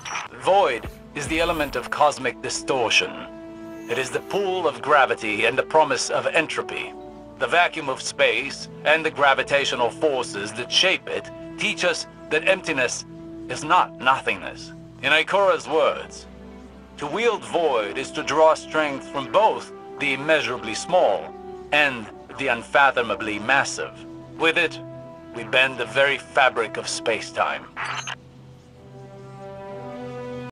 Void is the element of cosmic distortion. It is the pull of gravity and the promise of entropy. The vacuum of space and the gravitational forces that shape it teach us that emptiness is not nothingness. In Ikura's words, to wield void is to draw strength from both the immeasurably small and the unfathomably massive. With it, we bend the very fabric of space-time.